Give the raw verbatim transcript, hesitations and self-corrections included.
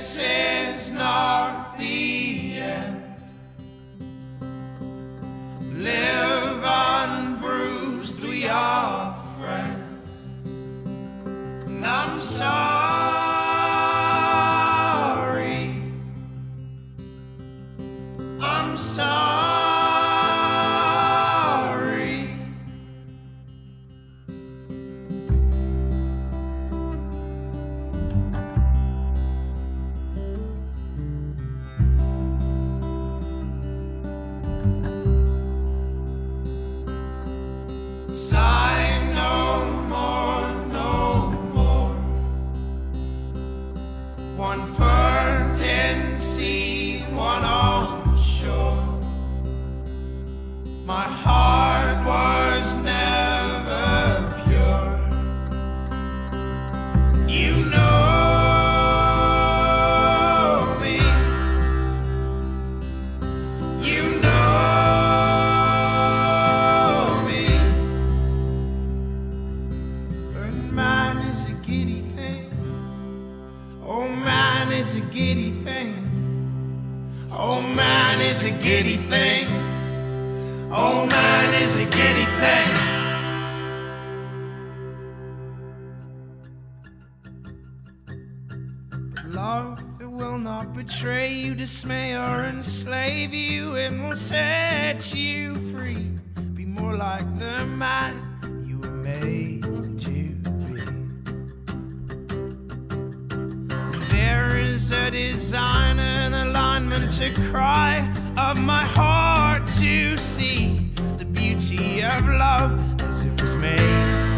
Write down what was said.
this is not the end. Live unbruised, we are friends. And I'm sorry, I'm sorry. Sigh no more, no more. One burnt in sea, one on shore. My heart was never pure. You know me. You know. Oh man, it's a giddy thing. Oh man, it's a giddy thing. Oh man, it's a giddy thing. But love, it will not betray you, dismay or enslave you. It will set you free. Be more like the man you were made to be. There is a design and alignment to cry of my heart to see the beauty of love as it was made.